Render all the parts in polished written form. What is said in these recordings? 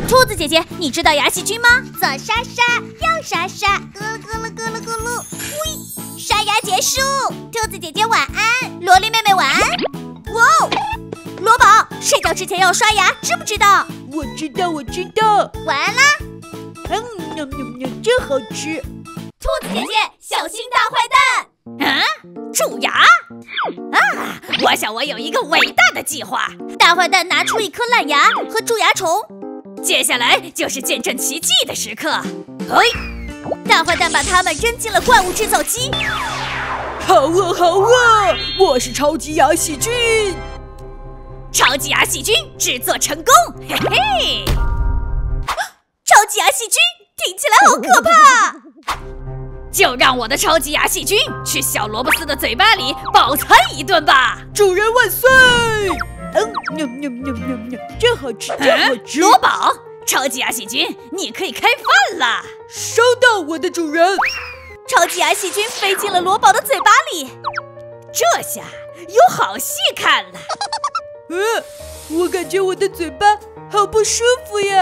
兔子姐姐，你知道牙细菌吗？ 左刷刷，右刷刷，咕噜咕噜咕噜咕噜，喂，刷牙结束。兔子姐姐晚安， 萝莉妹妹晚安。哇哦，罗宝，睡觉之前要刷牙，知不知道？ 我知道，我知道。 晚安啦。 喵喵喵，真好吃。 兔子姐姐，小心大坏蛋！啊，蛀牙！啊，我想我有一个伟大的计划。 大坏蛋拿出一颗烂牙和蛀牙虫， 接下来就是见证奇迹的时刻。嘿， 大坏蛋把它们扔进了怪物制造机。 好啊，好啊！我是超级牙细菌。 超级牙细菌制作成功，嘿嘿！ 超级牙细菌听起来好可怕。 就让我的超级牙细菌去小萝卜丝的嘴巴里饱餐一顿吧！ 主人万岁！喵喵喵喵喵，真好吃，真好吃！ 罗宝，超级牙细菌，你可以开饭了。 收到，我的主人。 超级牙细菌飞进了罗宝的嘴巴里， 这下有好戏看了。 我感觉我的嘴巴好不舒服呀！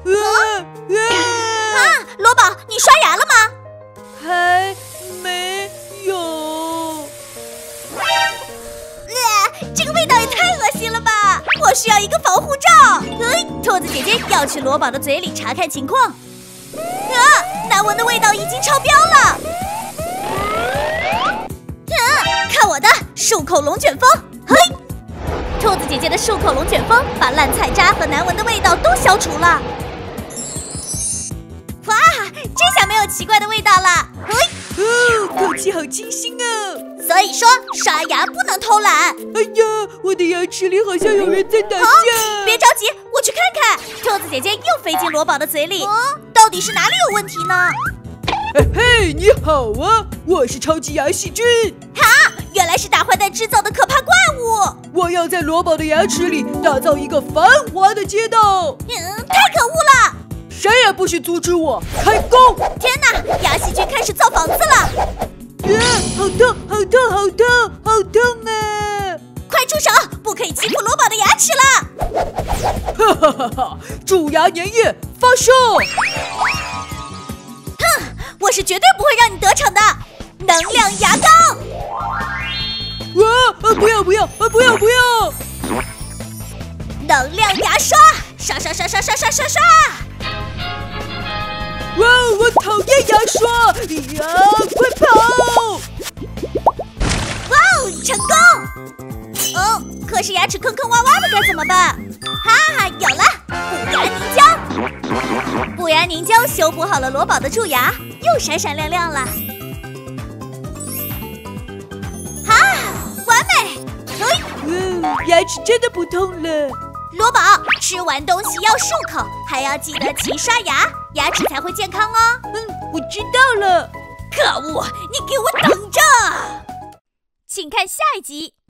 罗宝，你刷牙了吗？ 还没有。 这个味道也太恶心了吧！我需要一个防护罩。兔子姐姐要去罗宝的嘴里查看情况。难闻的味道已经超标了。看我的漱口龙卷风！嘿，兔子姐姐的漱口龙卷风把烂菜渣和难闻的味道都消除了。哇，这下没有奇怪的味道了。 空气好清新啊！ 所以说刷牙不能偷懒。 哎呀，我的牙齿里好像有人在打架。 别着急，我去看看。兔子姐姐又飞进罗宝的嘴里，到底是哪里有问题呢？ 嘿，你好啊，我是超级牙细菌。 原来是大坏蛋制造的可怕怪物。 我要在罗宝的牙齿里打造一个繁华的街道。 太可恶了！ 谁也不许阻止我开工！ 天哪，牙细菌开始造房子了！ 好痛，好痛，好痛，好痛啊！ 快住手，不可以欺负罗宝的牙齿了！ 哈哈哈哈！蛀牙粘液发射！ 我是绝对不会让你得逞的！能量牙膏！ 不要不要！不要不要！ 能量牙刷！刷刷刷刷刷刷刷刷！ 哇，我讨厌牙刷！呀，快跑！ 哇哦，成功！可是牙齿坑坑洼洼的该怎么办？有了，补牙凝胶！补牙凝胶修补好了罗宝的蛀牙，又闪闪亮亮了。完美！ 牙齿真的不痛了。 罗宝，吃完东西要漱口，还要记得勤刷牙，牙齿才会健康哦。 我知道了。 可恶，你给我等着！ 请看下一集。